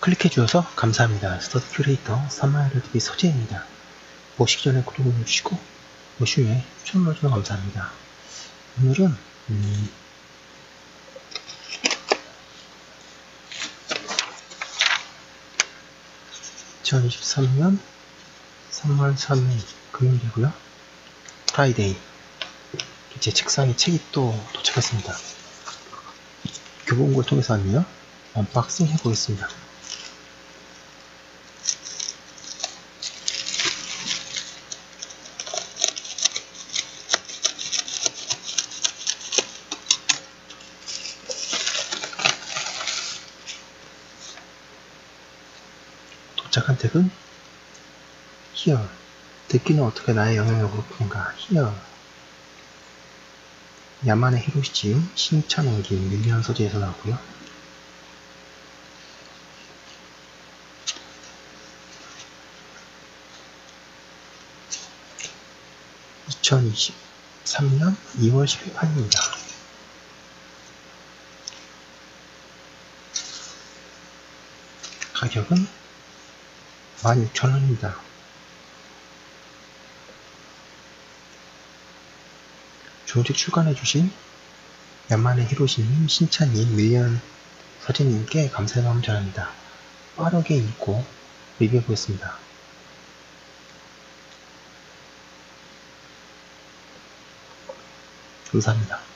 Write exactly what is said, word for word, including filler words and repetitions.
클릭해 주셔서 감사합니다. 스터디 큐레이터 삼마일티비 서재입니다. 보시기 전에 구독을 눌러주시고 보시 후에 추천 눌러주셔서 감사합니다. 오늘은 음, 이천이십삼 년 삼월 삼일 금요일이고요. 프라이데이. 제 책상에 책이 또 도착했습니다. 교보문고를 통해서 왔네요. 언박싱 해보겠습니다. 도착한 책은 Here. 듣기는 어떻게 나의 영향력으로 푸는가. Here. 야만의 히로시 신찬옹기 밀리언 서재에서 나오고요. 이천이십삼 년 이월 십일 판입니다. 가격은 만 육천 원입니다. 조직 출간해주신 야만의 히로시님, 신찬님, 밀리언 서재님께 감사의 마음 전합니다. 빠르게 읽고 리뷰해보겠습니다. 감사합니다.